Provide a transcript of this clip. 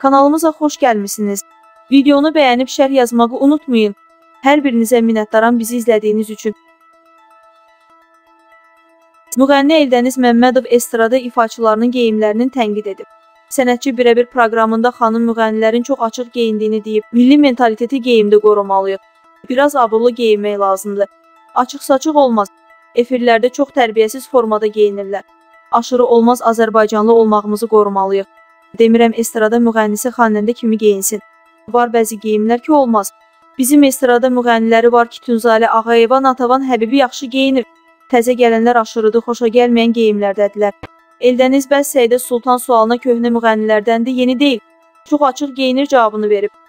Kanalımıza xoş gəlmisiniz. Videonu bəyənib şərh yazmağı unutmayın. Hər birinizə minnətdaram bizi izlədiyiniz üçün. Müğənni Eldəniz Məmmədov estrada ifaçılarının geyimlərinin tənqid edib. Sənətçi birəbir proqramında xanım müğənnilərin çox açıq geyindiyini deyib, milli mentaliteti geyimdə qorumalıyıq. Biraz abrulu geyinmək lazımdır. Açıq-saçıq olmaz. Efirlərdə çox tərbiyəsiz formada geyinirlər. Aşırı olmaz Azərbaycanlı olmağımızı qorumalıyıq. Demirəm estrada müğənnisi xanəndə kimi geyinsin. Var bəzi geyimlər ki olmaz. Bizim estrada müğənniləri var ki, Tunzalə Ağayeva, Natavan Həbibi yaxşı geyinir. Təzə gələnlər aşırıdır, xoşa gəlməyən geyimlərdədirlər. Eldəniz bəs Səidə Sultan sualına köhnə müğənnilərdəndir, yeni deyil. Çox açıq geyinir cavabını verib.